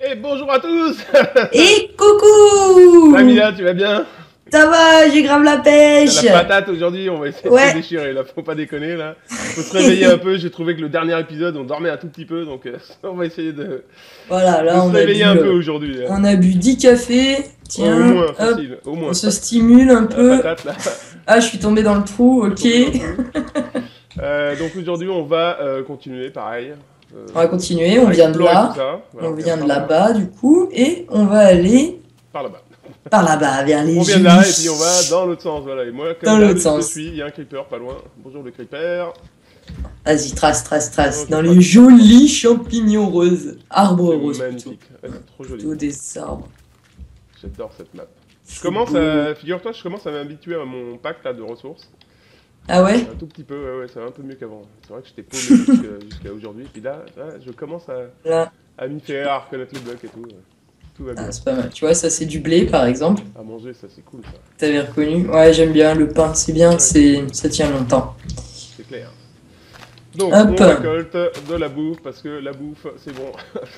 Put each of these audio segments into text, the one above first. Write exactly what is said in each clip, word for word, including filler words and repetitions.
Et bonjour à tous. Et coucou! Camilla, tu vas bien? Ça va, j'ai grave la T'as pêche! la patate aujourd'hui, on va essayer de se Ouais, déchirer là, faut pas déconner là. Faut se réveiller un peu, j'ai trouvé que le dernier épisode on dormait un tout petit peu donc euh, on va essayer de, voilà, de là se on a réveiller bu, un peu euh, aujourd'hui. Hein. on a bu dix cafés. Ouais, au Tiens, moins, hop, facile, au on moins. se stimule un La peu. patate là, Ah, je suis tombé dans le trou, t'es ok. tombé dans le trou. Euh, donc aujourd'hui on va euh, continuer pareil. Euh, On va continuer, on à vient de explorer tout là, ça. Voilà, on on vient vient de par là, là-bas du coup, et on va aller par là-bas. par là-bas, vers les On vient de là et puis on jolis. va dans l'autre sens, voilà. Et moi, Dans comme d'hab, l'autre je te sens. suis, il y a un creeper pas loin. Bonjour le creeper. Vas-y, trace, trace, trace. Ok, Dans trace. les jolis champignons roses. Arbres C'est roses plutôt. magnifique, ouais, c'est trop joli. Plutôt des arbres. J'adore cette map. Je C'est commence beau. à, figure-toi, je commence à m'habituer à mon pack là de ressources. Ah ouais? Un tout petit peu, ouais, ouais, ça va un peu mieux qu'avant. C'est vrai que j'étais paumé jusqu'à jusqu'à aujourd'hui. Et puis là, là, je commence à, Là. à m'y faire, à reconnaître les blocs et tout. ouais. Tout va bien. Ah, c'est pas mal. Tu vois, ça c'est du blé par exemple. À manger, ça c'est cool, ça. T'avais reconnu? Ouais, j'aime bien le pain, c'est bien, Ouais. c'est ça tient longtemps. C'est clair. Donc, Hop. on récolte de la bouffe parce que la bouffe, c'est bon.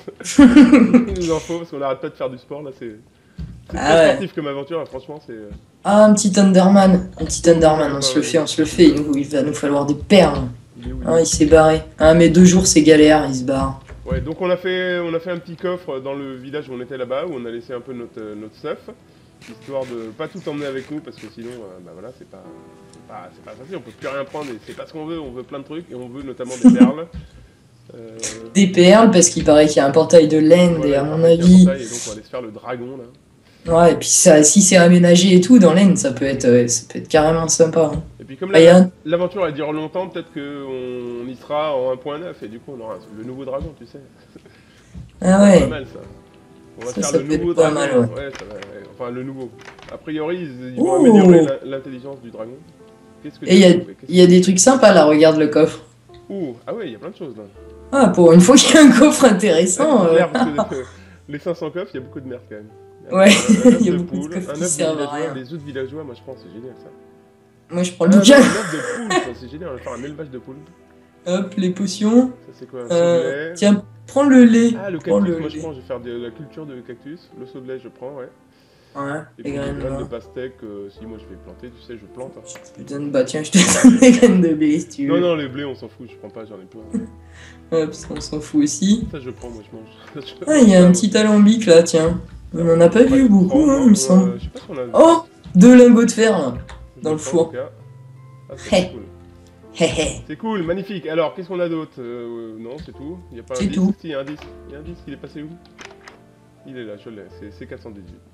Il nous en faut parce qu'on n'arrête pas de faire du sport là. C'est c'est Ah très ouais. sportif comme aventure, hein, franchement, c'est. euh, Ah, un petit Underman. Un petit Underman, on Ouais, se le ouais. fait, on se le fait. Il, nous- il va nous falloir des perles. Il est où, il est Ah, où il s'est barré. Ah, mais deux jours c'est galère, il se barre. Ouais, donc on a fait, on a fait un petit coffre dans le village où on était là-bas, où on a laissé un peu notre, euh, notre stuff, histoire de pas tout emmener avec nous, parce que sinon, euh, bah voilà, c'est pas, c'est pas, c'est pas facile, on peut plus rien prendre, et c'est pas ce qu'on veut, on veut plein de trucs, et on veut notamment des perles. Euh, Des perles, parce qu'il paraît qu'il y a un portail de l'End, voilà, et à il mon paraît qu'il y a un avis. portail, et donc on va aller se faire le dragon, là. Ouais, et puis ça, si c'est aménagé et tout dans l'End, ça peut être, euh, ça peut être carrément sympa. Hein. Et puis comme Ah, il y a un- l'aventure elle dure longtemps, peut-être qu'on y sera en un point neuf, et du coup on aura le nouveau dragon, tu sais. Ah C'est pas ouais. mal ça. On va Ça, faire ça le peut être nouveau pas dragon. mal, ouais. Ouais, ça va, ouais. Enfin, le nouveau. A priori, ils, ils vont Ouh. améliorer l'in- l'intelligence du dragon. Qu'est-ce que Et il y tu a, as trouvé Qu'est-ce il y a des trucs sympas là, regarde le coffre. que- Ouh, ah ouais, il y a plein de choses là. Ah, pour une fois qu'il y a un coffre intéressant. C'est euh. clair, parce que les cinq cents coffres, il y a beaucoup de merde quand même. Il y a Ouais, un, un œuf il y a de beaucoup de poule, coffres un qui œuf de servent à villageois, rien. les œufs de villageois, moi je pense, c'est génial ça. Moi je prends Ah le non, bouquin. un œuf de poule, ça, c'est génial, on va faire un élevage de poules. Hop, les potions. Ça c'est quoi, un Euh, saut-de-lait. tiens, prends le lait. Ah, le Prends cactus, le moi je lait. prends, je vais faire de la culture de cactus. Le saut de lait, je prends, ouais. Ouais, Et les puis des graines graines de noires. pastèque, euh, si moi je vais planter, tu sais, je plante. hein. Je te donne, bah tiens, je te donne des graines de blé si tu Non, veux. non, les blés, on s'en fout, je prends pas, j'en ai plein. Hop, parce qu'on s'en fout aussi. Ça, je prends, moi je mange. Je- Ah, il y a un petit alambic là, tiens. On en a pas Ouais, vu beaucoup, prends, hein, non, il me euh, semble. Je sais pas si on a vu. Oh, deux lingots de fer là. Je dans le prends, four. en tout cas. Ah, ça, Hey. c'est cool. Hé hé. C'est cool, magnifique. Alors, qu'est-ce qu'on a d'autre euh, Non, c'est tout. Il y a pas un C'est disque tout. Si, il y a un disque. Il y a un disque, il est passé où Il est là, je l'ai. C'est C quatre cent dix-huit. Bon.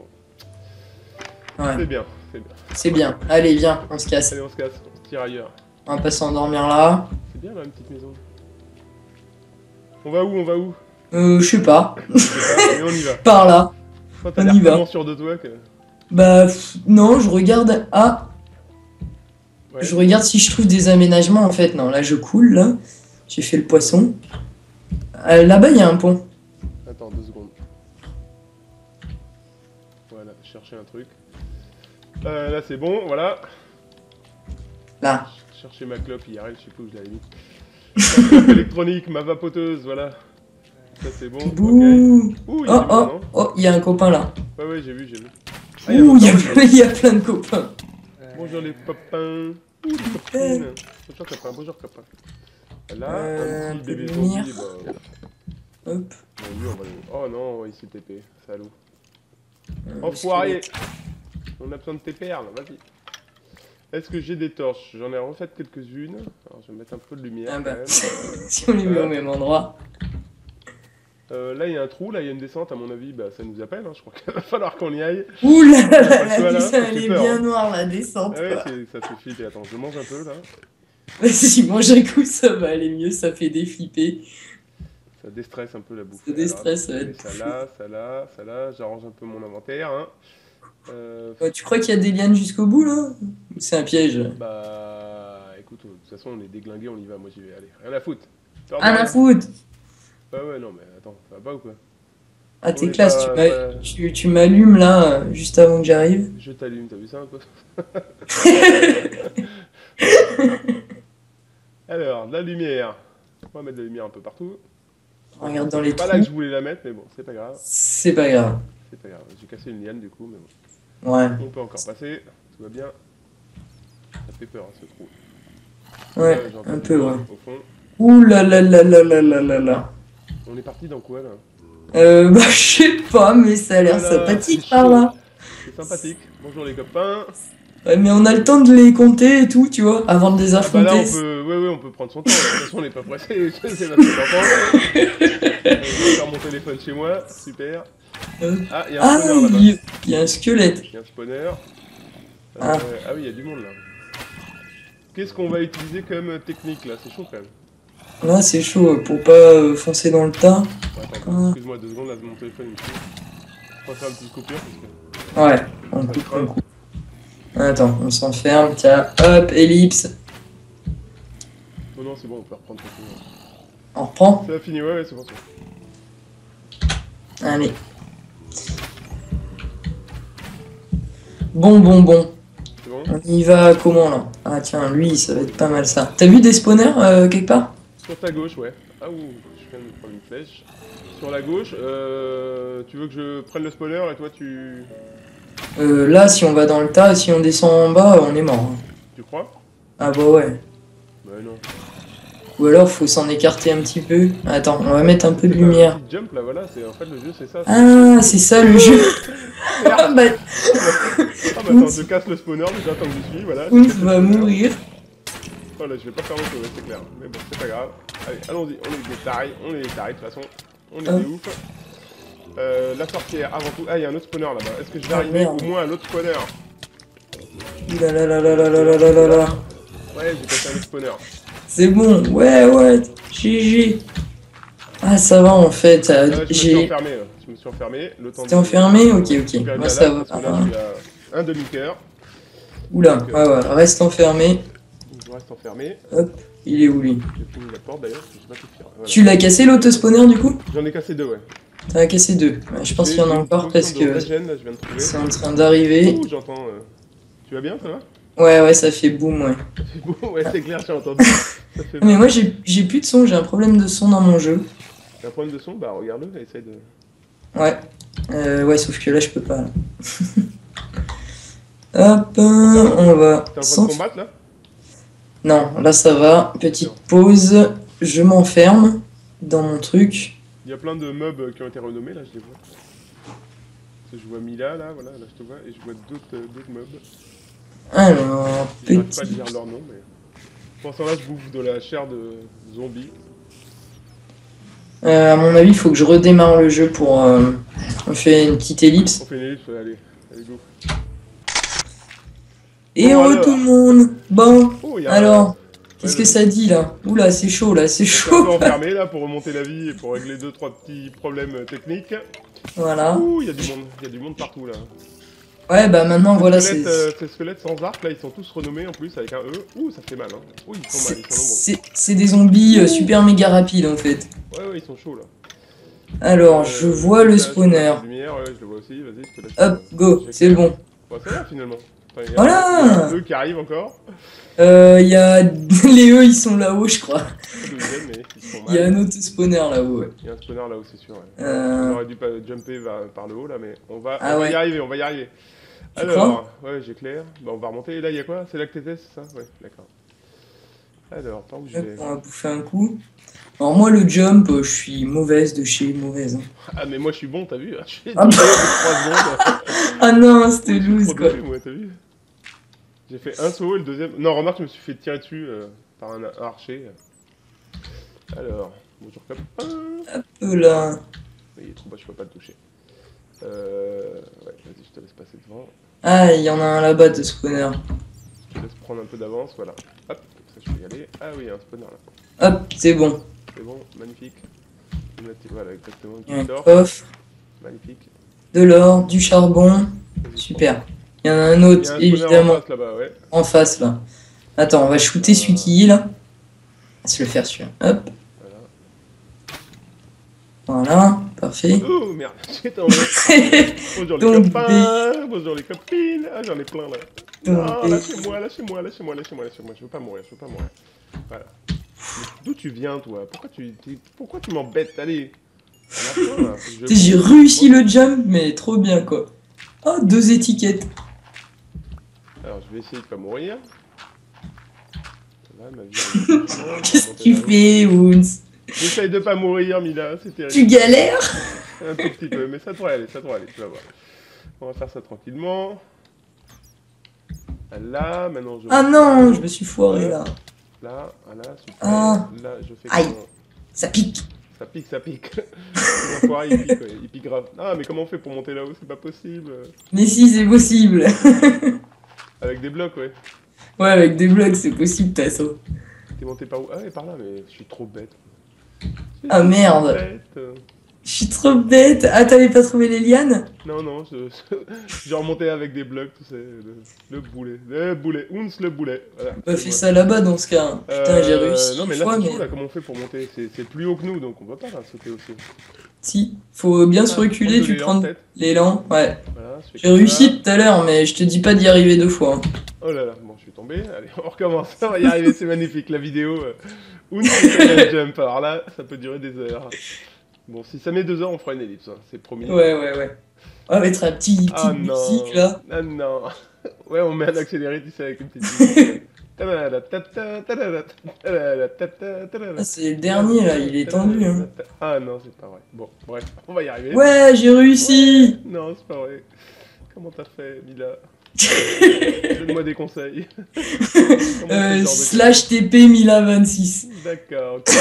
C'est Ouais, bien, c'est bien. c'est bien. Allez, viens, on se casse. Allez, on se casse, on se tire ailleurs. On va pas s'endormir là. C'est bien là, une petite maison. On va où On va où Euh, je sais pas. Je sais pas, mais on y va. Par là. Toi, t'as On l'air y va. tellement sûr de toi que. Bah, pff, non, je regarde. Ah, Ouais. je regarde si je trouve des aménagements en fait. Non, là je coule là. J'ai fait le poisson. Euh, Là-bas il y a un pont. Attends, deux secondes. Voilà, chercher un truc. Euh, là, c'est bon, voilà. Là. Chercher ma clope I R L, je sais plus où je l'avais mis. Ma clope électronique, ma vapoteuse, voilà. Ça, c'est bon. Bouh. Ok. Ouh, il y a Oh du oh monde, non oh, il y a un copain là. Ouais, ouais, j'ai vu, j'ai vu. Ah, il y a Ouh, un il y, a- copain. il y a plein de copains. Bonjour les copains. Ouh, les copines. Bonjour copains, bonjour copains. Là, Euh, un un petit peu bébé de zombie, lumière. bah... Hop. Bon, lui, on va le... Oh non, il s'est T P, salaud. Euh, Enfoiré. On a besoin de tes perles, vas-y. Est-ce que j'ai des torches? J'en ai refait quelques-unes. Alors je vais mettre un peu de lumière Ah quand bah, même. si on les met au même endroit. Euh, là il y a un trou, là il y a une descente à mon avis, bah ça nous appelle, hein. Je crois qu'il va falloir qu'on y aille. Ouh là là, pas le la choix, là, descente, ça elle fait est peur, bien hein. noire la descente. Ah ouais, quoi. c'est- ça fait flipper. Attends, je mange un peu là. Vas-y, mange un coup, ça va aller mieux, ça fait déflipper. Ça déstresse un peu la bouffe. Ça déstresse, Alors, ouais. allez, ça là, ça là, ça là, j'arrange un peu mon inventaire. Hein. Euh, Ouais, tu crois qu'il y a des lianes jusqu'au bout là? Ou c'est un piège? bah écoute, de toute façon on est déglingué, on y va, moi j'y vais, allez, rien à foutre. Peur de Ah la rien. foutre! Bah ouais, non mais attends, ça va pas ou quoi? Ah On t'es est classe, pas- tu m'as- pas- tu, tu m'allumes là, euh, juste avant que j'arrive. Je t'allume, t'as vu ça un peu? Alors, de la lumière. On va mettre de la lumière un peu partout. Regarde dans les Pas là que trous. je voulais la mettre, mais bon, c'est pas grave. C'est pas grave. C'est pas grave. J'ai cassé une liane du coup, mais bon. Ouais. On peut encore passer. Tout va bien. Ça fait peur, hein, ce trou. Ouais, Là, j'ai entendu un peu, voir, ouais. Au fond. Ouh là là là là là là là là. On est parti dans quoi là? Euh, bah, je sais pas, mais ça a l'air Voilà, sympathique c'est par chaud. là. C'est sympathique. Bonjour les copains. Ouais, mais on a le temps de les compter et tout, tu vois, avant de les Ah bah là affronter. on peut, ouais ouais on peut prendre son temps. De toute façon on n'est pas pressé. C'est ma petite enfant. Je vais faire mon téléphone chez moi. Super. Euh, Ah il y a un Ah, spawner là-bas. il y, il y a un squelette. Il y a un spawner. Euh, Ah. ah oui il y a du monde là. Qu'est-ce qu'on va utiliser comme technique là? C'est chaud quand même. Là, c'est chaud pour pas euh, foncer dans le tas. Ouais, attends, Ah. excuse-moi deux secondes là mon téléphone il me suit. On va faire une petite coupure parce que. Ouais, on coupe, on coupe. Attends, on s'enferme, tiens, hop, ellipse. Oh non c'est bon on peut reprendre tout. On reprend. Ça a fini, ouais, ouais c'est bon. Allez. Bon, bon, bon. C'est bon. On y va comment là? Ah tiens, lui, ça va être pas mal ça. T'as vu des spawners euh, quelque part? Sur ta gauche, ouais. Ah ouh, je viens de me prendre une flèche. Sur la gauche, euh, tu veux que je prenne le spawner et toi tu... euh, Là, si on va dans le tas, si on descend en bas, on est mort. Tu crois? Ah bah ouais. Bah non. Ou alors, faut s'en écarter un petit peu. Attends, on va mettre un peu de C'est pas un lumière. petit jump là, voilà, c'est en fait le jeu c'est ça. c'est- Ah, c'est ça le jeu. Ah bah, Ah bah attends, je casse le spawner déjà tant que j'y suis, voilà. on Je casse le va spawner. mourir. Voilà, je vais pas faire mon tour, c'est clair. Mais bon, c'est pas grave. Allez, allons-y, on est des tarés, on est des tarés de toute façon. On est Ah. des ouf. Euh, la sorcière, avant tout. Ah, il y a un autre spawner là-bas. Est-ce que je vais Ah, arriver merde. au moins à l'autre spawner? Ouh là là là là là là là là là là. Ouais, j'ai passé un autre spawner. C'est bon, ouais, ouais, G G. Ah, ça va en fait. euh, Ah, je me suis J'ai. enfermé, là. je me suis enfermé. Le temps T'es de- enfermé? Ok, Je ok. suis Moi, arrivé ça là, va. parce que là, je suis à un demi-cœur. Oula, ouais, ouais, reste enfermé. Donc, je reste enfermé. Hop, il est où lui? J'ai fini la porte d'ailleurs, parce que je sais pas tout faire. Voilà. Tu l'as cassé l'auto-spawner du coup? J'en ai cassé deux, ouais. T'en as cassé deux. Ouais, je pense J'ai- qu'il y en a j'ai une encore parce potion de que régène, là, je viens de trouver. c'est en train d'arriver. Ouh, j'entends. euh, Tu vas bien, ça va? Ouais, ouais, ça fait boum, ouais. C'est bon, ouais, c'est clair, j'ai entendu. Ça fait Mais moi, j'ai j'ai plus de son, j'ai un problème de son dans mon jeu. T'as un problème de son? Bah, regarde-le, essaye de. Ouais. Euh, ouais, sauf que là, je peux pas. Là. Hop, on va. T'es en train s'en- de combattre là? Non, là, ça va. Petite pause. Je m'enferme dans mon truc. Il y a plein de mobs qui ont été renommés là, je les vois. Parce que je vois Mila là, voilà, là je te vois, et je vois d'autres euh, d'autres mobs. Alors, J'arrive pas à petit. lire leur nom, mais. Pour l'instant là, je bouffe de la chair de zombies. Euh, à mon avis, il faut que je redémarre le jeu pour. euh, On fait une petite ellipse. On fait une ellipse, allez, allez go. Et Bon, oh alors. tout le monde. Bon, Oh, il y a alors, un... qu'est-ce Ouais, que ça dit là? Oula, c'est chaud là, c'est On s'est un peu chaud. enfermé là pour remonter la vie et pour régler deux trois petits problèmes euh, techniques. Voilà. Ouh, il y a du monde, il y a du monde partout là. Ouais, bah maintenant, Ces voilà, squelettes, c'est. euh, ces squelettes sans arc là, ils sont tous renommés en plus avec un E. Ouh, ça fait mal hein. Ouh, ils sont mal, C'est- ils sont nombreux. C'est c'est des zombies euh, super méga rapides en fait. Ouais, ouais, ils sont chauds là. Alors, Euh, je vois le là, je vois spawner. la lumière, ouais, je le vois aussi, vas-y, je te laisse. Hop, go, J'ai c'est clair. bon. Bon, ça va finalement. Enfin, il y a- Voilà. Il y a un E qui arrive encore. Euh, il y a. Les E, ils sont là-haut, je crois. Pas d'où ils viennent, mais ils sont mal. Il y a un autre spawner là-haut, ouais. Il y a un spawner là-haut, c'est sûr. Ouais. Euh. On aurait dû pas jumper vers- par le haut là, mais on va, Ah on va ouais. y arriver, on va y arriver. Tu Alors, ouais, j'éclaire. Bah, on va remonter. Et là, il y a quoi? C'est là que t'étais, c'est ça? Ouais, d'accord. Alors, par où je Hop, vais? on va bouffer un coup. Alors, moi, le jump, euh, je suis mauvaise de chez mauvaise. hein. Ah, mais moi, je suis bon, t'as vu? Je suis Ah, doublé de trois secondes. Ah non, c'était Je suis loose trop quoi. doublé, moi, t'as vu? J'ai fait un saut et le deuxième. Non, remarque, je me suis fait tirer dessus euh, par un, un archer. Alors, bonjour copain. Euh, là. Il est trop bas, je peux pas le toucher. Euh. Ouais, vas-y, je te laisse passer devant. Ah, il y en a un là-bas de spawner. Je te laisse prendre un peu d'avance, voilà. Hop, comme ça je peux y aller. Ah oui, il y a un spawner là. Hop, c'est bon. C'est bon, magnifique. Voilà, exactement, Il y a un du or. coffre, Magnifique. de l'or, du charbon. Vas-y, Super. Il y en a un prends. Il y autre, a un spawner évidemment, en face là-bas, ouais. en face là. Attends, on va shooter celui qui est là. On va se le faire celui-là. Hop, Voilà. voilà, parfait. Oh merde, j'ai tombé. Bonjour les Donc, copains, bonjour les copines. Ah, j'en ai plein là. Donc, Non, des- lâchez-moi, lâchez-moi, lâchez-moi, lâchez-moi, lâchez-moi. Je veux pas mourir, je veux pas mourir. Voilà. D'où tu viens, toi? Pourquoi tu, tu- pourquoi tu m'embêtes? Allez. À la fin, là, faut que je Tu sais, j'ai bouge. réussi le jump, mais trop bien, quoi. Oh, deux étiquettes. Alors, je vais essayer de pas mourir. Ça va, ma vie remonte doucement, je vais Qu'est-ce que remonter tu là-haut. fais, Woons? J'essaye de pas mourir, Mila, c'est terrible. Tu galères? Un tout petit peu, mais ça devrait aller, ça devrait aller, tu vas voir. On va faire ça tranquillement. Là, maintenant je... Ah non, je me suis foiré, là. Là, voilà, super. Ah. Là, je fais Aïe. comment? Ça pique. Ça pique, ça pique. L'enfoiré, il pique, ouais, il pique grave. Ah, mais comment on fait pour monter là-haut? C'est pas possible. Mais si, c'est possible. Avec des blocs, ouais. Ouais, avec des blocs, c'est possible, de toute façon. T'es monté par où? Ah, ouais, par là, mais je suis trop bête. Je suis Ah, trop merde. bête. Je suis trop bête. Ah, t'avais pas trouvé les lianes? Non, non, je, je, j'ai remonté avec des blocs, tu sais, le, le boulet. Le boulet, Ounce le boulet. Voilà, Bah, c'est fais moi. ça là-bas, dans ce cas. Hein. Putain, Euh, j'ai réussi Non, mais une là, fois, c'est mais... chaud, là, comment on fait pour monter? C'est c'est plus haut que nous, donc on va pas là, sauter aussi. Si, faut bien se Ah, reculer, prendre de tu l'élan, prends peut-être. l'élan. Ouais. Voilà, je fais J'ai comme réussi ça. tout à l'heure, mais je te dis pas d'y arriver deux fois. Hein. Oh là là, bon, je suis tombé. Allez, on recommence. On va y arriver, c'est magnifique, la vidéo. Euh, Ounce le jump. Alors là, ça peut durer des heures. Bon, si ça met deux heures, on fera une ellipse, hein, c'est promis. Ouais, ouais, ouais. On va mettre un petit petite Ah non. musique, là. Ah non. Ouais, on met un accéléré, tu sais, avec une petite musique. Ah, c'est le dernier, là, il est tendu. Hein. Ah non, c'est pas vrai. Bon, bref, on va y arriver. Ouais, j'ai réussi. Non, c'est pas vrai. Comment t'as fait, Mila? Donne-moi des conseils. Comment on fait Euh, ce genre de slash T P Mila vingt-six. D'accord, ok.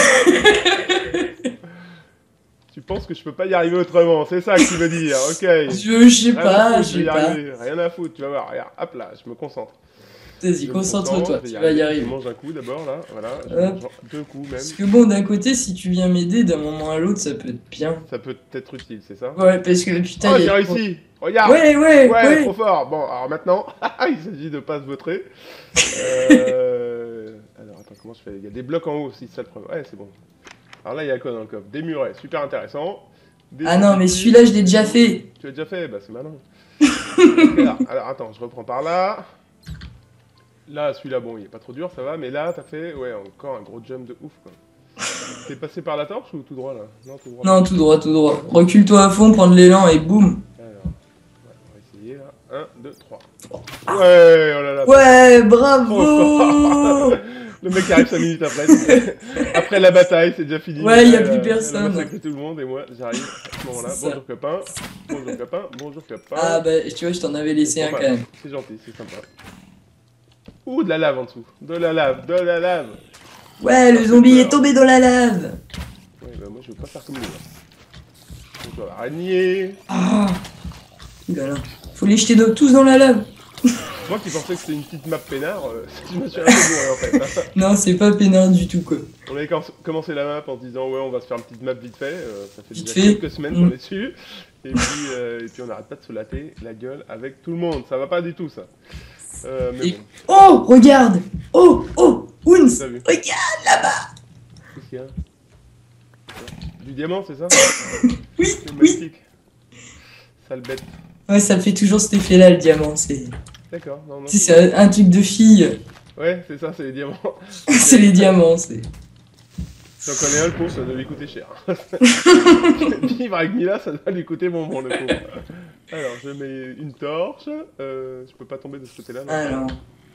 Tu penses que je peux pas y arriver autrement, c'est ça que tu veux dire, ok. Je, je sais Rien à pas, foutre, je je vais sais y pas. arriver, rien à foutre, tu vas voir, regarde, hop là, je me concentre. Vas-y, Je me concentre-toi, concentre, je tu vais vas y Je arriver. mange un coup d'abord, là, voilà, je Hop. mange deux coups même. Parce que bon, d'un côté, si tu viens m'aider d'un moment à l'autre, ça peut être bien. Ça peut être utile, c'est ça? Ouais, parce que putain, Oh, il y j'ai a... réussi! Regarde! Ouais, ouais, Ouais, ouais. trop fort! Bon, alors maintenant, il s'agit de pas se vautrer. Euh... Alors, attends, comment je fais? Il y a des blocs en haut aussi, c'est ça le problème. Ouais, c'est bon. Alors là, il y a quoi dans le coffre? Des murets, super intéressant. Des Ah non, mais petits- celui-là, je l'ai déjà fait. Tu l'as déjà fait? Bah, c'est malin. alors, alors, attends, je reprends par là. Là, celui-là, bon, il est pas trop dur, ça va. Mais là, t'as fait, ouais, encore un gros jump de ouf, quoi. T'es passé par la torche ou tout droit, là? Non, tout droit. Non, tout droit, tout droit. Recule-toi à fond, prendre l'élan et boum. Alors, ouais, on va essayer, là. un, deux, trois. Ouais, oh là là. Ouais, Trop bravo. fort. Le mec arrive cinq minutes après. c'est- Après la bataille, c'est déjà fini. Ouais, y a Elle plus Elle a personne. massacré tout le monde et moi, j'arrive à ce moment-là. C'est ça. Bonjour copain. Bonjour copain. Bonjour copain. Ah bah, tu vois, je t'en avais laissé un Bon, quand bah, même. C'est gentil, c'est sympa. Ouh, de la lave en dessous. De la lave, de la lave. Ouais, le Ça fait zombie peur. est tombé dans la lave. Ouais, bah moi je veux pas faire comme lui. là. Bonjour araignée. Ah. Ouh là là. Faut les jeter de- tous dans la lave. Moi qui pensais que c'était une petite map peinard, euh, je me suis un peu bourré en fait. Non, c'est pas peinard du tout, quoi. On avait com- commencé la map en se disant ouais on va se faire une petite map vite fait, euh, ça fait Vite déjà fait. quelques semaines Mm. qu'on est dessus, et puis, euh, et puis on n'arrête pas de se latter la gueule avec tout le monde, ça va pas du tout ça. Euh, mais Et- bon, Oh, regarde. Oh, oh, Ounce. t'as vu. Regarde là-bas. Qu'est-ce qu'il y a? Du diamant c'est ça? Oui, C'est oui. magnifique. Sale bête. Ouais, ça me fait toujours cet effet-là, le diamant. C'est D'accord, non, non. tu sais, c'est un, un truc de fille. Ouais, c'est ça, c'est les diamants. C'est les diamants, c'est... J'en connais un, le pauvre, ça doit lui coûter cher. Vivre avec Mila, ça doit lui coûter bonbon, le pauvre. Alors, je mets une torche. Euh, je peux pas tomber de ce côté-là. non Alors...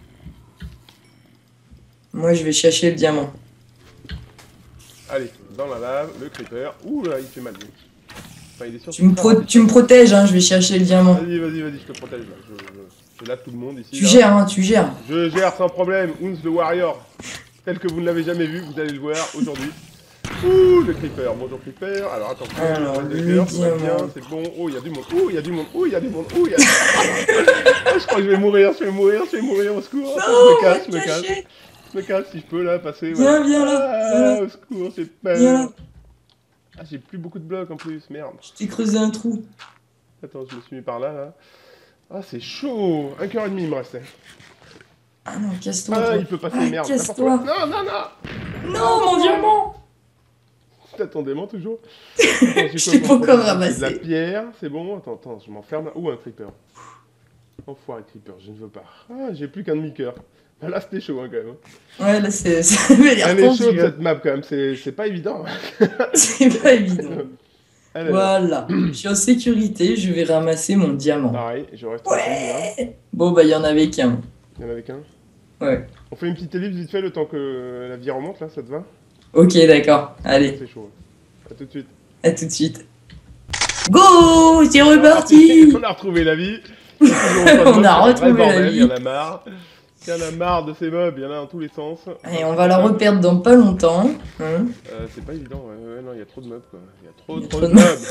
Moi, je vais chercher le diamant. Allez, dans la lave, le creeper. Ouh là, il fait mal, lui. Enfin, il est sûr Tu me, pro- tu me protèges, hein, je vais chercher le diamant. Vas-y, vas-y, vas-y, je te protège là. Je, je, je lave tout le monde ici. Tu là. gères, hein, tu gères. Je gère sans problème. Ounce the Warrior. Tel que vous ne l'avez jamais vu, vous allez le voir aujourd'hui. Ouh, le creeper. Bonjour creeper. Alors attends, Alors, je le cœur, tout va diamant. bien, c'est bon. Oh, il y a du monde. Ouh, il y a du monde. Ouh, il y a du monde. Ouh, il y a du monde. Ah, je crois que je vais mourir, je vais mourir, je vais mourir, au secours. Attends, Non, je me on va casse, je me te casse. cacher. Je me casse si je peux là passer. Viens, voilà. viens là, Ah, viens là. au secours, j'ai Viens là. peur. Ah, j'ai plus beaucoup de blocs en plus, merde. Je t'ai creusé un trou. Attends, je me suis mis par là, là. Ah, c'est chaud. Un cœur et demi, il me restait. Ah non, casse-toi. Ah, toi. il peut passer, Ah, merde. casse-toi. n'importe quoi. Non, non, non. Non, mon diamant. T'as ton démon toujours. Attends, j'ai Je l'ai quoi pas pour encore prendre? C'est de la ramassé. pierre, c'est bon. Attends, attends, je m'enferme là. Ouh, un creeper. Enfoiré creeper, je ne veux pas. Ah, j'ai plus qu'un demi-cœur. Là, c'était chaud, hein, quand même. Ouais, là, c'est... ça avait l'air Elle est tendu, chaude, hein. cette map, quand même. C'est c'est pas évident. C'est pas évident. Allez, Voilà. Je suis en sécurité, je vais ramasser mon diamant. pareil, je reste tranquille, là. Ouais. Bon, bah, il y en avait qu'un. Il y en avait qu'un. Ouais. On fait une petite ellipse vite fait le temps que la vie remonte, là, ça te va? Ok, d'accord. Allez, C'est chaud. A tout de suite. à tout de suite. Go! C'est reparti! On a retrouvé la vie. On a retrouvé la Il y en vie. a marre. Il y en a marre de ces mobs, il y en a dans tous les sens. Et on va la reperdre dans pas longtemps. Hein. Euh, c'est pas évident, ouais, ouais, non, il y a trop de mobs quoi. Il y a trop, Il y a trop, trop de de mobs.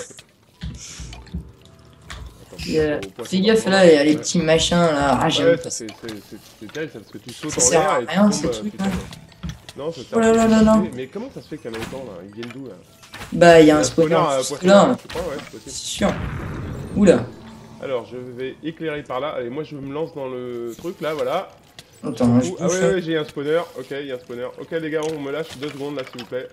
Attends, Il y a- au poisson Fais gaffe d'argent, là, il y a les ouais. petits machins là. Ah, j'aime Ouais, pas ça ça. c'est c'est- c'est- c'est terrible ça parce que tu sautes Ça en sert à l'air et tu rien, tombes. ces euh, trucs, tu là. tombes. Non, ça sert Oh là là à là là. Mais comment ça se fait qu'il y en a autant là? Ils viennent d'où là? Bah, il y a un Un spawner à juste poisson là. d'argent, je crois, ouais, c'est C'est possible. sûr. Oula. Alors, je vais éclairer par là. Allez, moi je me lance dans le truc là, voilà. Attends, je Ouh, ah bouge. ouais, ouais, j'ai un spawner. Ok, il y a un spawner. Ok, les gars, on me lâche deux secondes là, s'il vous plaît.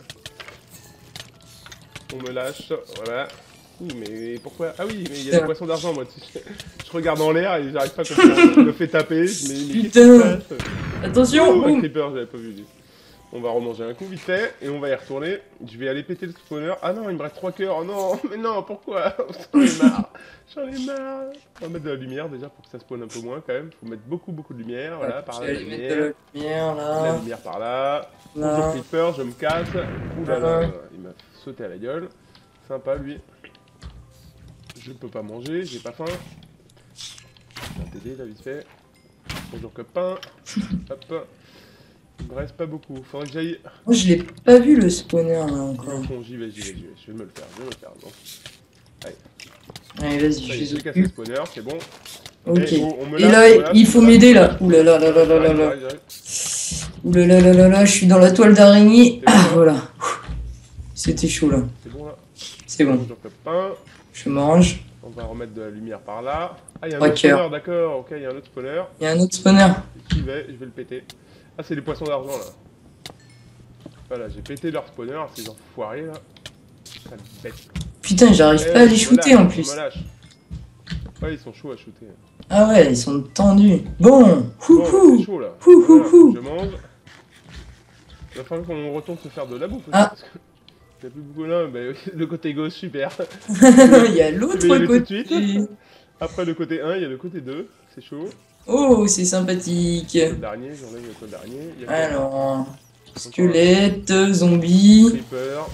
On me lâche, voilà. Ouh, mais pourquoi? Ah oui, mais il y a des poissons d'argent, moi. Je, je regarde en l'air et j'arrive pas à comprendre. Je me fais taper. Je me dis, mais qu'est-ce qui Putain. se passe? Attention. Ouh, un Boum. creeper, j'avais pas vu lui. On va remanger un coup vite fait et on va y retourner. Je vais aller péter le spawner. Ah non, il me reste trois cœurs. Oh non, mais non, pourquoi? J'en ai marre. J'en ai marre. On va mettre de la lumière déjà pour que ça spawn un peu moins quand même. Faut mettre beaucoup, beaucoup de lumière. Voilà, Ouais, par je là, vais la aller mettre de lumière. la lumière La là. lumière par là. Là. Bonjour creeper, je me casse. Ouh là là, Voilà. il m'a sauté à la gueule. Sympa lui. Je peux pas manger, j'ai pas faim. Je vais t'aider là vite fait. Bonjour copain. Hop. Il me reste pas beaucoup. Faudrait que j'aille. Moi, je l'ai pas vu le spawner là encore. Bon, j'y vais, j'y vais, j'y vais. Je vais me le faire, je vais me le faire. Non. Allez, vas-y, Ça y est, je les j'ai cassé le occupe. spawner, c'est bon. Ok. Et, oh, on me Et lâche, là, on me lâche, il on faut me lâche. m'aider là. Ouh là là là là là là là. J'arrive, j'arrive. Ouh là là là là là, je suis dans la toile d'araignée. C'est bon, Ah, là voilà. C'était chaud là. C'est bon là. C'est bon. Bonjour copain. Je mange. On va remettre de la lumière par là. Ah, il y a un Trois autre cœurs. spawner, d'accord. Ok, il y a un autre spawner. Il y a un autre spawner. J'y vais, je vais le péter. Ah, c'est les poissons d'argent là. Voilà, j'ai pété leur spawner, ces enfoirés là. Sale bête. Putain, j'arrive Eh, pas à les on me shooter lâche, en on plus. me lâche. Ouais, ils sont chauds à shooter. Ah ouais, ils sont tendus. Bon, Bon, houhou. c'est chaud là. Hou, hou, Voilà, hou. je mange. Il va falloir qu'on retourne se faire de la bouffe aussi. Ah. Parce que il y a plus beaucoup là, bah, le côté gauche, super. Il y a Tu l'autre veux y aller tout de côté. suite Après le côté un, il y a le côté deux, c'est chaud. Oh, c'est sympathique. Le dernier, j'enlève le côté dernier. Il y a quoi Alors, squelette, zombie. Creeper.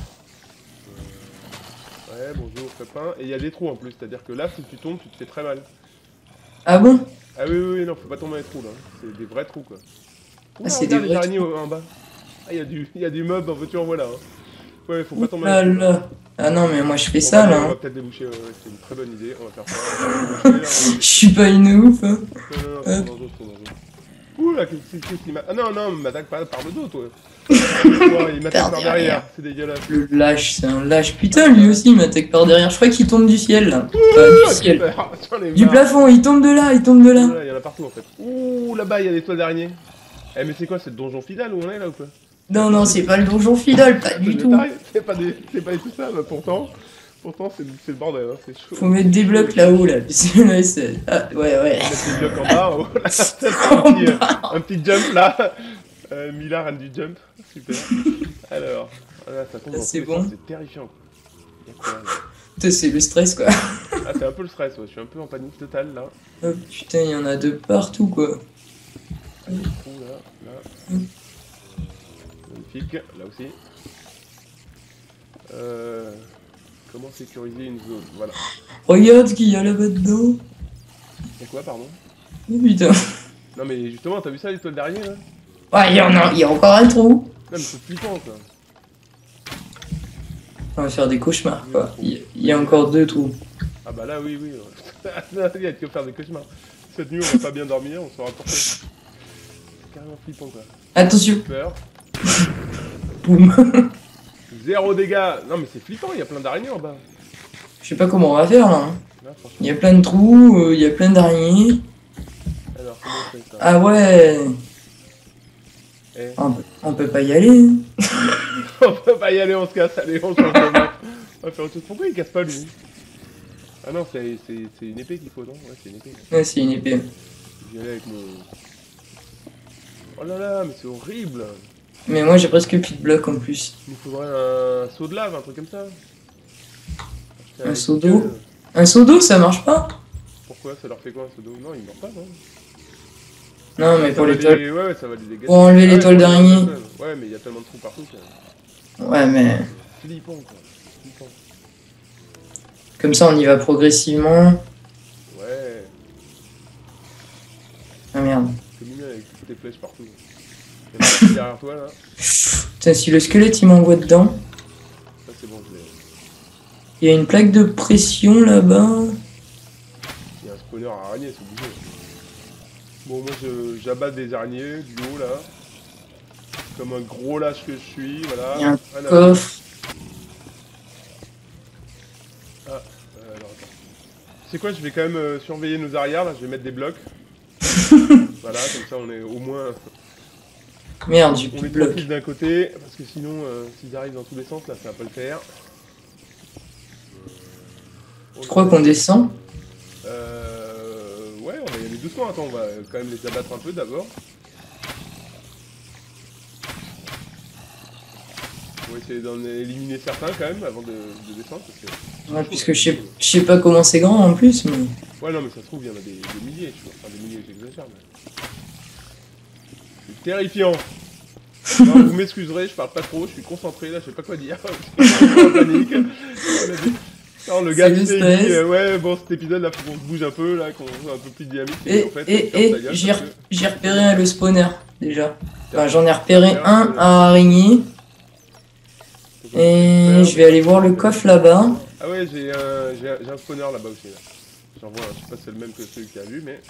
Ouais, bonjour copain. Et il y a des trous en plus, c'est-à-dire que là, si tu tombes, tu te fais très mal. Ah bon? Ah oui, oui, oui, non, faut pas tomber dans les trous là. C'est des vrais trous quoi. Ouh, Ah, c'est regarde des les vrais araignées au- en bas. Ah, il y a du, il y a du mob en voiture, voilà. Hein. Ouais, faut pas tomber dans Ah les trous. là. là. Ah non, mais moi je fais On ça va, là. On va hein. peut-être déboucher, ouais, ouais, c'est une très bonne idée, on va faire ça. On va déboucher, là, on va- Je suis pas une ouf. hein. Non, non, non, c'est dangereux, c'est dangereux. Ouh là, qu'est-ce qu'est-ce qu'il m'a. Ah non, non, m'attaque pas par le dos, toi. Oh, il m'attaque Par par derrière. derrière, c'est dégueulasse. Le lâche, c'est un lâche. Putain, lui aussi il m'attaque par derrière. Je crois qu'il tombe du ciel là. Enfin, Ah, du ciel. super, j'en ai Du marre. plafond, il tombe de là, il tombe de là. Voilà, il y en a partout en fait. Ouh, là-bas, il y a des toiles d'araignée. Eh, mais c'est quoi, c'est le donjon final où on est là ou quoi? Non, non, c'est pas le donjon fidèle, pas du C'est tout. pareil, C'est pas des, c'est pas tout ça, mais pourtant, pourtant c'est c'est le bordel, hein, c'est chaud. Faut mettre des blocs là-haut là. Parce que là, c'est- ah, ouais, ouais. Mettre des blocs en bas, en haut, là, c'est un, petit, euh, un petit jump là. Euh, Mila run du jump, super. Alors, voilà, ça tombe Ça, dans c'est tous les bon. sens, c'est terrifiant. Y'a quoi là? Putain, c'est le stress quoi. Ah, c'est un peu le stress, ouais. Je suis un peu en panique totale là. Oh putain, il y en a de partout quoi. Ah, il y a des trous, là, là. Magnifique, là aussi. Euh, comment sécuriser une zone? Voilà. Regarde ce qu'il y a là-bas dedans. Y'a quoi, pardon? Oh putain. Non, mais justement, t'as vu ça, les toiles d'araignée là? Ouais, il y en a, il y a encore un trou. Non, mais c'est flippant ça. On va faire des cauchemars quoi. Il y, il y a encore deux trous. Ah, bah là, oui, oui. Ouais. Là, il y a de quoi faire des cauchemars. Cette nuit, on va pas bien dormir, on sera porté. C'est carrément flippant quoi. Attention. Peur. Boum. Zéro dégâts. Non, mais c'est flippant, il y a plein d'araignées en bas. Je sais pas comment on va faire là. hein. Là, franchement. Il y a plein de trous, euh, il y a plein d'araignées. Alors, comment on fait ça? Ah ouais. Eh. On peut, on peut pas y aller. hein. On peut pas y aller, on se casse, allez, on change de map. On va faire autre chose. Pourquoi il casse pas lui? Ah non, c'est c'est- c'est une épée qu'il faut, non? Ouais, c'est une épée. Ouais, c'est une épée. J'y allais avec mon... Oh là là, mais c'est horrible. Mais moi j'ai presque plus de blocs en plus. Il nous faudrait un seau de lave, un truc comme ça. Un seau d'eau. Un seau d'eau, ça marche pas? Pourquoi? Ça leur fait quoi un seau d'eau? Non, ils meurent pas, non? Non, mais ça pour les les... toiles. Ouais, ouais, ça va les dégager. Pour enlever ah, les toiles d'araignée. Ouais, mais il y a tellement de trous partout. Que... Ouais, mais. Flippant, quoi. Flippant. Comme ça, on y va progressivement. Ouais. Ah merde. C'est mignon avec toutes tes flèches partout. Il y en a derrière toi là. Putain, si le squelette il m'envoie dedans. Ça c'est bon, je l'ai. Il y a une plaque de pression là-bas. Il y a un spawner araignée, c'est obligé. Bon, moi je j'abatte des araignées du haut là. Comme un gros lâche que je suis, voilà. Il y a un ah, coffre. Ah, euh, alors attends. C'est quoi, je vais quand même euh, surveiller nos arrières là, je vais mettre des blocs. Voilà, comme ça on est au moins. Merde, j'ai on plus est de blocs. tranquille d'un côté, parce que sinon, euh, s'ils arrivent dans tous les sens, là ça va pas le faire. Je crois qu'on descend. Euh... Ouais, on va y aller doucement, attends, on va quand même les abattre un peu d'abord. On va essayer d'en éliminer certains quand même avant de, de descendre. Parce que, Ouais, puisque je sais, je sais pas comment c'est grand en plus, mais. Ouais, non, mais ça se trouve, il y en a des, des milliers, tu vois. Enfin, des milliers, j'exagère, mais. C'est terrifiant. Non, vous m'excuserez, je parle pas trop, je suis concentré là, je sais pas quoi dire. Je suis en panique. Non, le gars qui dit, euh, ouais, bon, cet épisode là, faut qu'on se bouge un peu, là, qu'on soit un peu plus dynamique. Et, et, en fait, et, et j'ai que... que... repéré le spawner déjà. Enfin, j'en ai repéré un à araignée. Et je vais aller voir le coffre là-bas. Ah ouais, j'ai un, un spawner là-bas aussi. Là. J'en vois, je sais pas si c'est le même que celui qui a vu, mais.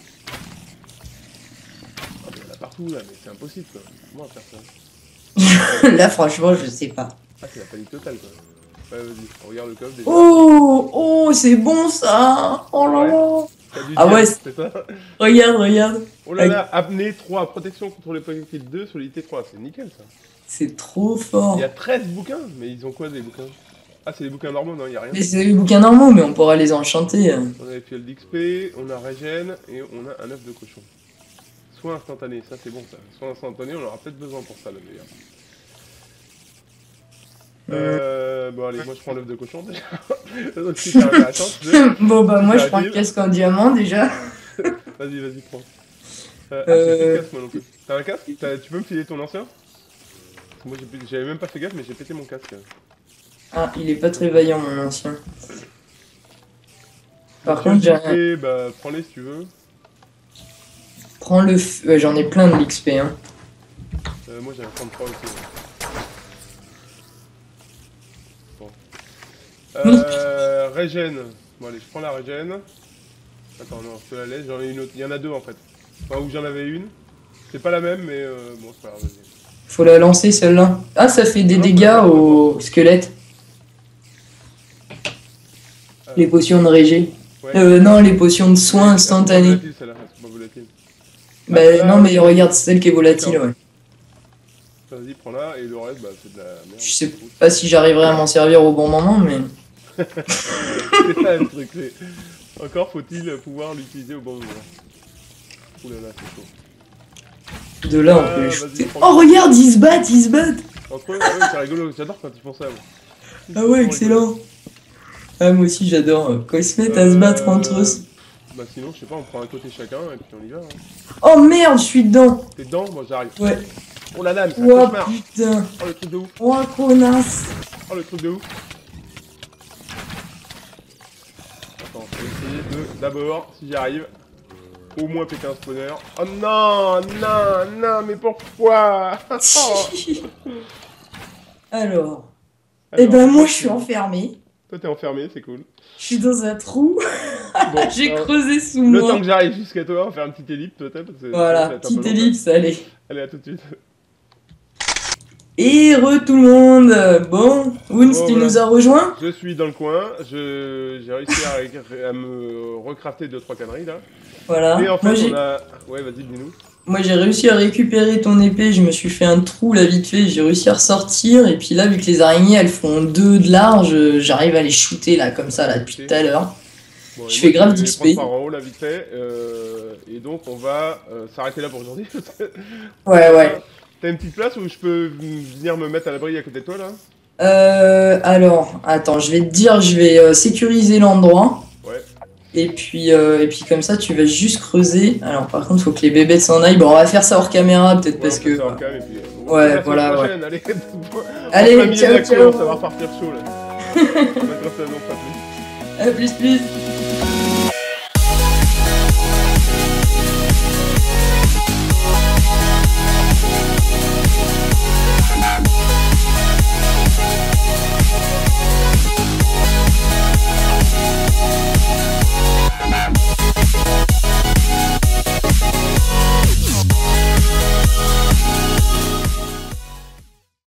Ah, mais il y en a partout là, mais c'est impossible quoi. Comment faire ça? Là, franchement, je sais pas. Ah, c'est la panique totale quoi. Ouais, vas-y, regarde le coffre déjà. Oh, oh, c'est bon ça. Oh là là. Ah ouais, c'est ça. Regarde, regarde. Oh là là, apnée trois, protection contre les projectiles deux, solidité trois, c'est nickel ça. C'est trop fort. Il y a treize bouquins, mais ils ont quoi des bouquins? Ah, c'est des bouquins normaux, non, il y a rien. Mais c'est des bouquins normaux, mais on pourra les enchanter. On a les fioles d'X P, on a régène et on a un œuf de cochon. Soin instantané, ça c'est bon ça. Soin instantané, on aura peut-être besoin pour ça là d'ailleurs. Euh, bon allez, moi je prends l'œuf de cochon déjà. Donc super intéressant. Bon bah moi je prends le casque en diamant déjà. Vas-y, vas-y, prends. Euh, euh... Ah, j'ai plus de casque moi non plus. T'as un casque? Tu peux me filer ton ancien? Moi j'avais même pas fait gaffe mais j'ai pété mon casque. Ah, il est pas très vaillant mon ancien. Par contre j'ai un... Bah prends-les si tu veux. Prends le f... Ouais, j'en ai plein de l'X P hein. Euh, moi j'ai un trente-trois aussi. Ouais. Bon. Euh... Régène. Bon allez, je prends la régène. Attends, non, je te la laisse, j'en ai une autre. Il y en a deux en fait. Enfin, où j'en avais une. C'est pas la même mais euh... bon c'est pas grave, vas-y. Faut la lancer celle-là. Ah, ça fait des non, dégâts au squelette. Ah. Les potions de régé. Ouais. Euh, non, les potions de soins ouais, instantanés. C'est pas volatile. Bah ah, non, mais regarde, c'est celle qui est volatile, ouais. Vas-y, prends-la, et le reste, bah c'est de la merde. Je sais pas si j'arriverai à m'en servir au bon moment, mais... C'est ça le truc, encore faut-il pouvoir l'utiliser au bon moment. Oulala, c'est chaud. De là, on peut les shooter. Oh, regarde, ils se battent, ils se battent. Entre eux, ouais, c'est rigolo, j'adore quand ils font ça. Ouais. Ah ouais, excellent. Ah, moi aussi, j'adore. Quand ils se mettent à se battre entre eux. Bah sinon, je sais pas, on prend un côté chacun et puis on y va. Hein. Oh merde, je suis dedans. T'es dedans? Bon, j'arrive. Ouais. Oh la lame, c'est un oh, cauchemar. Putain. Oh le truc de ouf. Oh connasse. Oh le truc de ouf. Attends, je vais essayer de, d'abord, si j'y arrive, au moins péter un spawner. Oh non, non, non, mais pourquoi? Alors, Alors, eh ben moi je suis enfermé. Toi t'es enfermé, c'est cool. Je suis dans un trou. Bon, J'ai creusé sous le moi. Le temps que j'arrive jusqu'à toi, on va faire une petite ellipse peut-être. Voilà, petite ellipse, allez. Allez, à tout de suite. Et re tout le monde. Bon, Woons, oh, tu voilà. nous as rejoint? Je suis dans le coin, je j'ai réussi à, à me recrafter deux trois conneries là. Voilà. Et en fait on a... Ouais, vas-y, dis-nous. Moi j'ai réussi à récupérer ton épée, je me suis fait un trou là vite fait, j'ai réussi à ressortir et puis là vu que les araignées elles font deux de large, j'arrive à les shooter là comme ça là depuis tout à l'heure. Bon, Je et fais moi, grave je vais d'X P. prendre par en haut là vite fait. Euh, et donc on va euh, s'arrêter là pour aujourd'hui. Ouais, ouais. T'as une petite place où je peux venir me mettre à l'abri à côté de toi là? Euh, alors, attends, je vais te dire, je vais euh, sécuriser l'endroit. Ouais. Et puis, euh, et puis comme ça, tu vas juste creuser. Alors par contre, faut que les bébés s'en aillent. Bon, on va faire ça hors caméra, peut-être Ouais, parce on fait que... ça en euh, cam et puis. euh, Ouais, à la voilà, semaine ouais. prochaine, allez. Allez, En plein milieu ciao, de l'action, ciao. ça va repartir chaud là. On va faire ça, non, pas plus. À plus, plus.